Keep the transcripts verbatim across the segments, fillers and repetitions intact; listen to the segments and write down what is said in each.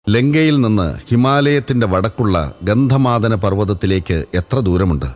ലങ്കയിൽ നിന്ന് ഹിമാലയത്തിൻ്റെ വടക്കുള്ള ഗന്ധമാദന പർവ്വതത്തിലേക്ക് എത്ര ദൂരമുണ്ട്?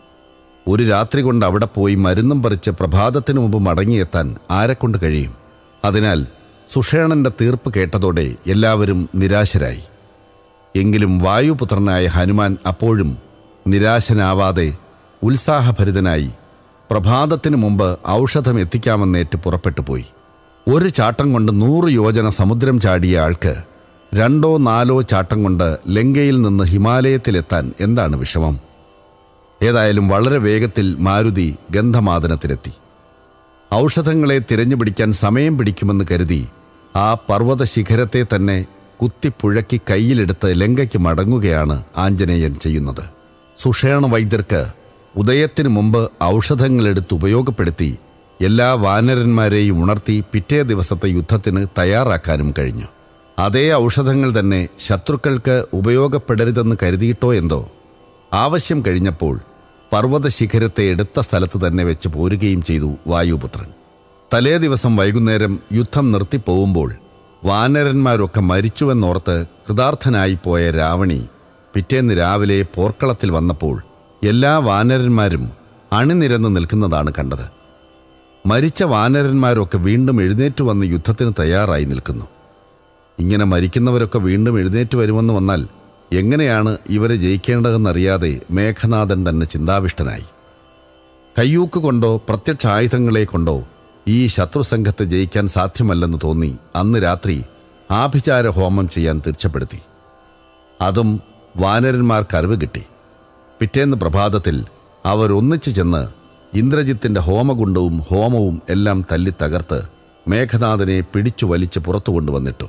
ഒരു രാത്രി കൊണ്ട് അവിടെ പോയി മരുന്നും പറിച്ച് പ്രഭാതത്തിനു മുമ്പ് മടങ്ങിയെത്താൻ ആരെക്കൊണ്ട് കഴിയും? അതിനാൽ സുഷേണന്റെ തീർപ്പ് കേട്ടതോടെ എല്ലാവരും നിരാശരായി. എങ്കിലും വായുപുത്രനായ ഹനുമാൻ അപ്പോഴും നിരാശനാവാതെ ഉത്സാഹഭരിതനായി പ്രഭാതത്തിനു മുമ്പ് ഔഷധം എത്തിക്കാമെന്നേറ്റ് പുറപ്പെട്ടു പോയി. ഒരു ചാട്ടം കൊണ്ട് നൂറ് യോജന സമുദ്രം ചാടിയ ആൾക്ക് രണ്ടോ നാലോ ചാട്ടം കൊണ്ട് ലങ്കയിൽ നിന്ന് ഹിമാലയത്തിലെത്താൻ എന്താണ് വിഷമം? ഏതായാലും വളരെ വേഗത്തിൽ മാരുതി ഗന്ധമാദനത്തിലെത്തി. ഔഷധങ്ങളെ തിരഞ്ഞുപിടിക്കാൻ സമയം പിടിക്കുമെന്ന് കരുതി ആ പർവ്വത ശിഖരത്തെ തന്നെ കുത്തിപ്പുഴക്കി കയ്യിലെടുത്ത് ലങ്കയ്ക്ക് മടങ്ങുകയാണ് ആഞ്ജനേയൻ ചെയ്യുന്നത്. സുഷേണ വൈദ്യർക്ക് ഉദയത്തിനു മുമ്പ് ഔഷധങ്ങളെടുത്ത് ഉപയോഗപ്പെടുത്തി എല്ലാ വാനരന്മാരെയും ഉണർത്തി പിറ്റേ ദിവസത്തെ യുദ്ധത്തിന് തയ്യാറാക്കാനും കഴിഞ്ഞു. അതേ ഔഷധങ്ങൾ തന്നെ ശത്രുക്കൾക്ക് ഉപയോഗപ്പെടരുതെന്ന് കരുതിയിട്ടോ എന്തോ ആവശ്യം കഴിഞ്ഞപ്പോൾ പർവ്വത ശിഖരത്തെ എടുത്ത സ്ഥലത്ത് തന്നെ വെച്ച് പോരുകയും ചെയ്തു വായുപുത്രൻ. തലേ ദിവസം വൈകുന്നേരം യുദ്ധം നിർത്തിപ്പോവുമ്പോൾ വാനരന്മാരൊക്കെ മരിച്ചുവെന്നോർത്ത് കൃതാർത്ഥനായി പോയ രാവണി പിറ്റേന്ന് രാവിലെ പോർക്കളത്തിൽ വന്നപ്പോൾ എല്ലാ വാനരന്മാരും അണിനിരന്ന് നിൽക്കുന്നതാണ് കണ്ടത്. മരിച്ച വാനരന്മാരൊക്കെ വീണ്ടും എഴുന്നേറ്റു വന്ന് യുദ്ധത്തിന് തയ്യാറായി നിൽക്കുന്നു. ഇങ്ങനെ മരിക്കുന്നവരൊക്കെ വീണ്ടും എഴുന്നേറ്റ് വരുമെന്ന് വന്നാൽ എങ്ങനെയാണ് ഇവരെ ജയിക്കേണ്ടതെന്നറിയാതെ മേഘനാഥൻ തന്നെ ചിന്താവിഷ്ടനായി. കയ്യൂക്ക് കൊണ്ടോ പ്രത്യക്ഷ ആയുധങ്ങളെ കൊണ്ടോ ഈ ശത്രുസംഘത്തെ ജയിക്കാൻ സാധ്യമല്ലെന്ന് തോന്നി അന്ന് രാത്രി ആഭിചാര ഹോമം ചെയ്യാൻ തീർച്ചപ്പെടുത്തി. അതും വാനരന്മാർക്ക് അറിവ് കിട്ടി. പിറ്റേന്ന് പ്രഭാതത്തിൽ അവർ ഒന്നിച്ചു ചെന്ന് ഇന്ദ്രജിത്തിൻ്റെ ഹോമകുണ്ടവും ഹോമവും എല്ലാം തല്ലി തകർത്ത് മേഘനാഥനെ പിടിച്ചു വലിച്ച് പുറത്തു കൊണ്ടുവന്നിട്ടു.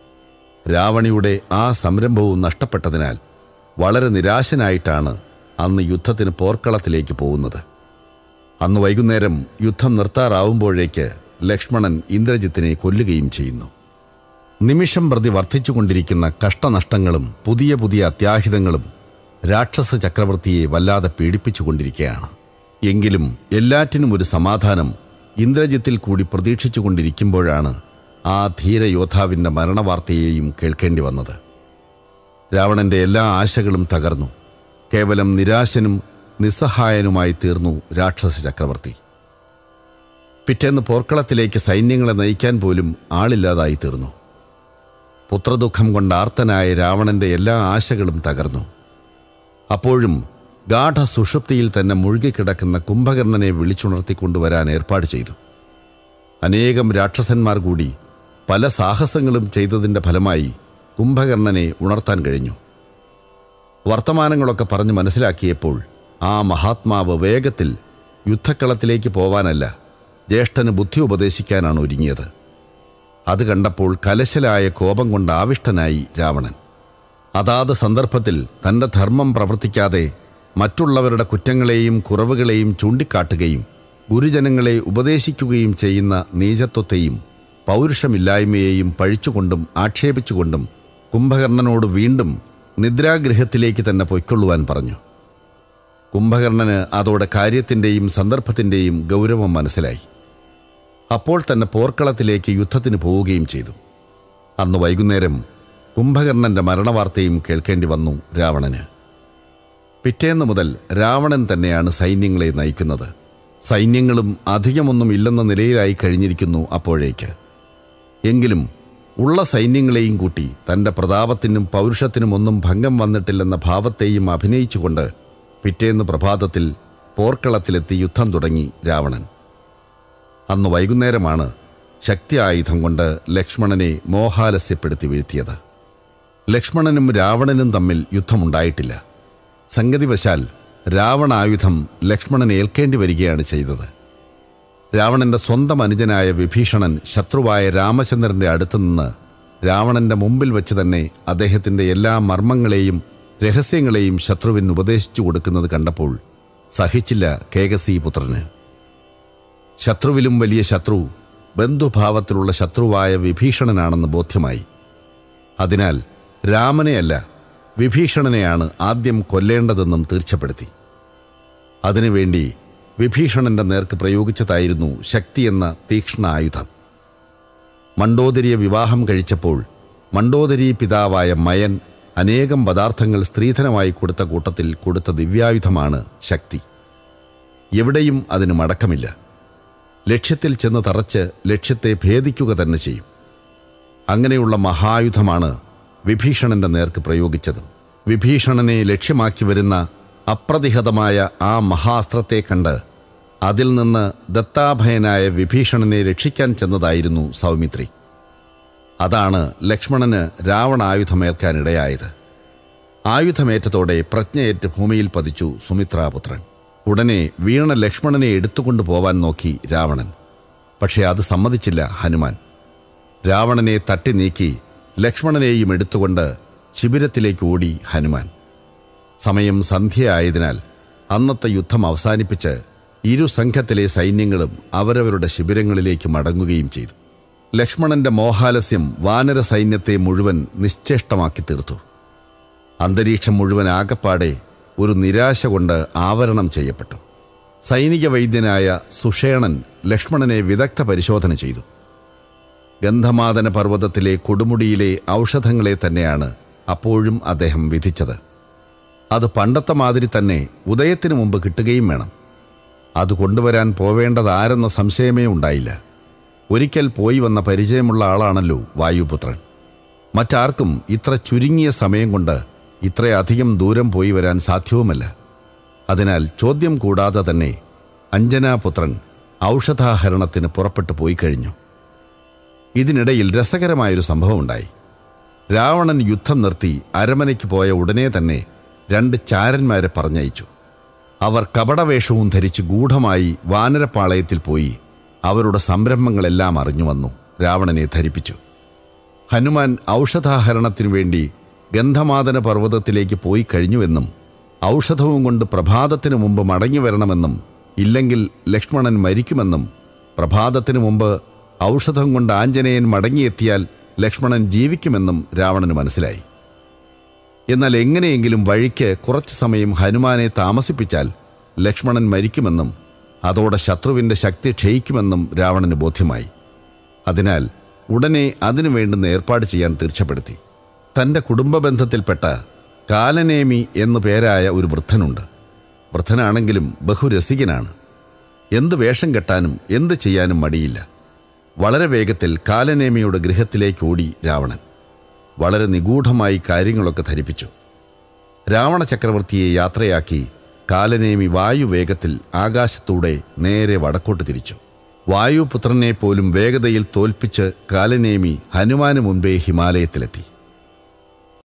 രാവണിയുടെ ആ സംരംഭവും നഷ്ടപ്പെട്ടതിനാൽ വളരെ നിരാശനായിട്ടാണ് അന്ന് യുദ്ധത്തിന് പോർക്കളത്തിലേക്ക് പോകുന്നത്. അന്ന് വൈകുന്നേരം യുദ്ധം നിർത്താറാവുമ്പോഴേക്ക് ലക്ഷ്മണൻ ഇന്ദ്രജിത്തിനെ കൊല്ലുകയും ചെയ്യുന്നു. നിമിഷം പ്രതി വർദ്ധിച്ചുകൊണ്ടിരിക്കുന്ന കഷ്ടനഷ്ടങ്ങളും പുതിയ പുതിയ അത്യാഹിതങ്ങളും രാക്ഷസ ചക്രവർത്തിയെ വല്ലാതെ പീഡിപ്പിച്ചുകൊണ്ടിരിക്കുകയാണ്. എങ്കിലും എല്ലാറ്റിനും ഒരു സമാധാനം ഇന്ദ്രജിത്തിൽ കൂടി പ്രതീക്ഷിച്ചുകൊണ്ടിരിക്കുമ്പോഴാണ് ആ ധീരയോദ്ധാവിൻ്റെ മരണവാർത്തയെയും കേൾക്കേണ്ടി വന്നത്. രാവണൻ്റെ എല്ലാ ആശകളും തകർന്നു. കേവലം നിരാശനും നിസ്സഹായനുമായി തീർന്നു രാക്ഷസ ചക്രവർത്തി. പിറ്റേന്ന് പോർക്കളത്തിലേക്ക് സൈന്യങ്ങളെ നയിക്കാൻ പോലും ആളില്ലാതായി തീർന്നു. പുത്രദുഃഖം കൊണ്ട് ആർത്തനായ രാവണൻ്റെ എല്ലാ ആശകളും തകർന്നു. അപ്പോഴും ഗാഠ സുഷുപ്തിയിൽ തന്നെ മുഴുകിക്കിടക്കുന്ന കുംഭകർണനെ വിളിച്ചുണർത്തിക്കൊണ്ടുവരാൻ ഏർപ്പാട് ചെയ്തു. അനേകം രാക്ഷസന്മാർ കൂടി പല സാഹസങ്ങളും ചെയ്തതിൻ്റെ ഫലമായി കുംഭകർണനെ ഉണർത്താൻ കഴിഞ്ഞു. വർത്തമാനങ്ങളൊക്കെ പറഞ്ഞ് മനസ്സിലാക്കിയപ്പോൾ ആ മഹാത്മാവ് വേഗത്തിൽ യുദ്ധക്കളത്തിലേക്ക് പോവാനല്ല, ജ്യേഷ്ഠന് ബുദ്ധി ഉപദേശിക്കാനാണ് ഒരുങ്ങിയത്. അത് കണ്ടപ്പോൾ കലശലായ കോപം കൊണ്ട് ആവിഷ്ടനായി രാവണൻ. അതാത് സന്ദർഭത്തിൽ തൻ്റെ ധർമ്മം പ്രവർത്തിക്കാതെ മറ്റുള്ളവരുടെ കുറ്റങ്ങളെയും കുറവുകളെയും ചൂണ്ടിക്കാട്ടുകയും ഗുരുജനങ്ങളെ ഉപദേശിക്കുകയും ചെയ്യുന്ന നീചത്വത്തെയും പൗരുഷമില്ലായ്മയെയും പഴിച്ചുകൊണ്ടും ആക്ഷേപിച്ചുകൊണ്ടും കുംഭകർണനോട് വീണ്ടും നിദ്രാഗൃഹത്തിലേക്ക് തന്നെ പൊയ്ക്കൊള്ളുവാൻ പറഞ്ഞു. കുംഭകർണന് അതോടെ കാര്യത്തിൻ്റെയും സന്ദർഭത്തിൻ്റെയും ഗൗരവം മനസ്സിലായി. അപ്പോൾ തന്നെ പോർക്കളത്തിലേക്ക് യുദ്ധത്തിന് പോവുകയും ചെയ്തു. അന്ന് വൈകുന്നേരം കുംഭകർണൻ്റെ മരണവാർത്തയും കേൾക്കേണ്ടി വന്നു രാവണന്. പിറ്റേന്ന് മുതൽ രാവണൻ തന്നെയാണ് സൈന്യങ്ങളെ നയിക്കുന്നത്. സൈന്യങ്ങളും അധികമൊന്നും ഇല്ലെന്ന നിലയിലായി കഴിഞ്ഞിരിക്കുന്നു അപ്പോഴേക്ക്. എങ്കിലും ഉള്ള സൈന്യങ്ങളെയും കൂട്ടി തൻ്റെ പ്രതാപത്തിനും പൗരുഷത്തിനും ഒന്നും ഭംഗം വന്നിട്ടില്ലെന്ന ഭാവത്തെയും അഭിനയിച്ചുകൊണ്ട് പിറ്റേന്ന് പ്രഭാതത്തിൽ പോർക്കളത്തിലെത്തി യുദ്ധം തുടങ്ങി രാവണൻ. അന്ന് വൈകുന്നേരമാണ് ശക്തി ആയുധം കൊണ്ട് ലക്ഷ്മണനെ മോഹാലസ്യപ്പെടുത്തി വീഴ്ത്തിയത്. ലക്ഷ്മണനും രാവണനും തമ്മിൽ യുദ്ധമുണ്ടായിട്ടില്ല. സംഗതിവശാൽ രാവണായുധം ലക്ഷ്മണൻ ഏൽക്കേണ്ടി വരികയാണ് ചെയ്തത്. രാവണൻ്റെ സ്വന്തം അനുജനായ വിഭീഷണൻ ശത്രുവായ രാമചന്ദ്രൻ്റെ അടുത്തുനിന്ന് രാവണൻ്റെ മുമ്പിൽ വെച്ച് തന്നെ അദ്ദേഹത്തിൻ്റെ എല്ലാ മർമ്മങ്ങളെയും രഹസ്യങ്ങളെയും ശത്രുവിന് ഉപദേശിച്ചു കൊടുക്കുന്നത് കണ്ടപ്പോൾ സഹിച്ചില്ല കേകസീപുത്രന്. ശത്രുവിലും വലിയ ശത്രു ബന്ധുഭാവത്തിലുള്ള ശത്രുവായ വിഭീഷണനാണെന്ന് ബോധ്യമായി. അതിനാൽ രാമനെയല്ല വിഭീഷണനെയാണ് ആദ്യം കൊല്ലേണ്ടതെന്നും തീർച്ചപ്പെടുത്തി. അതിനുവേണ്ടി വിഭീഷണൻ്റെ നേർക്ക് പ്രയോഗിച്ചതായിരുന്നു ശക്തി എന്ന തീക്ഷ്ണ ആയുധം. മണ്ഡോദരിയെ വിവാഹം കഴിച്ചപ്പോൾ മണ്ഡോദരി പിതാവായ മയൻ അനേകം പദാർത്ഥങ്ങൾ സ്ത്രീധനമായി കൊടുത്ത കൂട്ടത്തിൽ കൊടുത്ത ദിവ്യായുധമാണ് ശക്തി. എവിടെയും അതിന് മടക്കമില്ല. ലക്ഷ്യത്തിൽ ചെന്ന് തറച്ച് ലക്ഷ്യത്തെ ഭേദിക്കുക തന്നെ ചെയ്യും. അങ്ങനെയുള്ള മഹായുധമാണ് വിഭീഷണന്റെ നേർക്ക് പ്രയോഗിച്ചത്. വിഭീഷണനെ ലക്ഷ്യമാക്കി വരുന്ന അപ്രതിഹതമായ ആ മഹാസ്ത്രത്തെ കണ്ട് അതിൽ നിന്ന് ദത്താഭയനായ വിഭീഷണനെ രക്ഷിക്കാൻ ചെന്നതായിരുന്നു സൗമിത്രി. അതാണ് ലക്ഷ്മണന് രാവണായുധമേൽക്കാനിടയായത്. ആയുധമേറ്റതോടെ പ്രജ്ഞയേറ്റ് ഭൂമിയിൽ പതിച്ചു സുമിത്രാപുത്രൻ. ഉടനെ വീണ ലക്ഷ്മണനെ എടുത്തുകൊണ്ടു പോവാൻ നോക്കി രാവണൻ. പക്ഷേ അത് സമ്മതിച്ചില്ല ഹനുമാൻ. രാവണനെ തട്ടി നീക്കി ലക്ഷ്മണനെയും എടുത്തുകൊണ്ട് ശിബിരത്തിലേക്ക് ഓടി ഹനുമാൻ. സമയം സന്ധ്യയായതിനാൽ അന്നത്തെ യുദ്ധം അവസാനിപ്പിച്ച് ഇരു സംഘത്തിലെ സൈന്യങ്ങളും അവരവരുടെ ശിബിരങ്ങളിലേക്ക് മടങ്ങുകയും ചെയ്തു. ലക്ഷ്മണന്റെ മോഹാലസ്യം വാനര സൈന്യത്തെ മുഴുവൻ നിശ്ചേഷ്ടമാക്കി തീർത്തു. അന്തരീക്ഷം മുഴുവൻ ആകപ്പാടെ ഒരു നിരാശ കൊണ്ട് ആവരണം ചെയ്യപ്പെട്ടു. സൈനിക വൈദ്യനായ സുഷേണൻ ലക്ഷ്മണനെ വിദഗ്ധ പരിശോധന ചെയ്തു. ഗന്ധമാദന പർവ്വതത്തിലെ കൊടുമുടിയിലെ ഔഷധങ്ങളെ തന്നെയാണ് അപ്പോഴും അദ്ദേഹം വിധിച്ചത്. അത് പണ്ടത്തെ മാതിരി തന്നെ ഉദയത്തിനു മുമ്പ് കിട്ടുകയും വേണം. അത് കൊണ്ടുവരാൻ പോവേണ്ടതാരെന്ന സംശയമേ ഉണ്ടായില്ല. ഒരിക്കൽ പോയി വന്ന പരിചയമുള്ള ആളാണല്ലോ വായുപുത്രൻ. മറ്റാർക്കും ഇത്ര ചുരുങ്ങിയ സമയം കൊണ്ട് ഇത്രയധികം ദൂരം പോയി വരാൻ സാധ്യവുമല്ല. അതിനാൽ ചോദ്യം കൂടാതെ തന്നെ അഞ്ജനാപുത്രൻ ഔഷധാഹരണത്തിന് പുറപ്പെട്ടു പോയി കഴിഞ്ഞു. ഇതിനിടയിൽ രസകരമായൊരു സംഭവമുണ്ടായി. രാവണൻ യുദ്ധം നിർത്തി അരമനയ്ക്ക് പോയ ഉടനെ തന്നെ രണ്ട് ചാരന്മാരെ പറഞ്ഞയച്ചു. അവർ കപടവേഷവും ധരിച്ച് ഗൂഢമായി വാനരപ്പാളയത്തിൽ പോയി അവരുടെ സംരംഭങ്ങളെല്ലാം അറിഞ്ഞു വന്നു രാവണനെ ധരിപ്പിച്ചു. ഹനുമാൻ ഔഷധാഹരണത്തിനു വേണ്ടി ഗന്ധമാദന പർവ്വതത്തിലേക്ക് പോയി കഴിഞ്ഞുവെന്നും ഔഷധവും കൊണ്ട് പ്രഭാതത്തിനു മുമ്പ് മടങ്ങി വരണമെന്നും ഇല്ലെങ്കിൽ ലക്ഷ്മണൻ മരിക്കുമെന്നും പ്രഭാതത്തിനു മുമ്പ് ഔഷധം കൊണ്ട് ആഞ്ജനേയൻ മടങ്ങിയെത്തിയാൽ ലക്ഷ്മണൻ ജീവിക്കുമെന്നും രാവണന് മനസ്സിലായി. എന്നാൽ എങ്ങനെയെങ്കിലും വഴിക്ക് കുറച്ചു സമയം ഹനുമാനെ താമസിപ്പിച്ചാൽ ലക്ഷ്മണൻ മരിക്കുമെന്നും അതോടെ ശത്രുവിൻ്റെ ശക്തി ക്ഷയിക്കുമെന്നും രാവണന് ബോധ്യമായി. അതിനാൽ ഉടനെ അതിനു വേണ്ടുന്ന ഏർപ്പാട് ചെയ്യാൻ തീർച്ചപ്പെടുത്തി. തൻ്റെ കുടുംബ ബന്ധത്തിൽപ്പെട്ട കാലനേമി എന്നു പേരായ ഒരു വൃദ്ധനുണ്ട്. വൃദ്ധനാണെങ്കിലും ബഹുരസികനാണ്. എന്ത് വേഷം കെട്ടാനും എന്ത് ചെയ്യാനും മടിയില്ല. വളരെ വേഗത്തിൽ കാലനേമിയുടെ ഗൃഹത്തിലേക്ക് ഓടി രാവണൻ. വളരെ നിഗൂഢമായി കാര്യങ്ങളൊക്കെ ധരിപ്പിച്ചു. രാവണ ചക്രവർത്തിയെ യാത്രയാക്കി കാലനേമി വായുവേഗത്തിൽ ആകാശത്തൂടെ നേരെ വടക്കോട്ട് തിരിച്ചു. വായുപുത്രനെ പോലും വേഗതയിൽ തോൽപ്പിച്ച് കാലനേമി ഹനുമാന് മുൻപേ ഹിമാലയത്തിലെത്തി.